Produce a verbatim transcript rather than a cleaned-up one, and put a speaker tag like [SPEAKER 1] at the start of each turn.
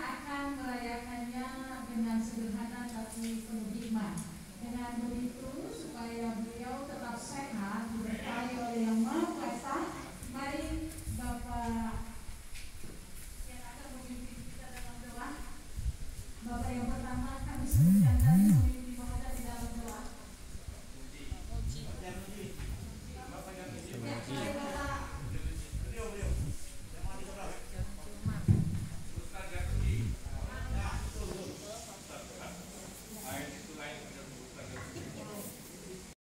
[SPEAKER 1] akan merayakannya dengan sederhana tapi penuh hikmat. Dengan begitu supaya beliau tetap sehat, diberkahi oleh Yang Maha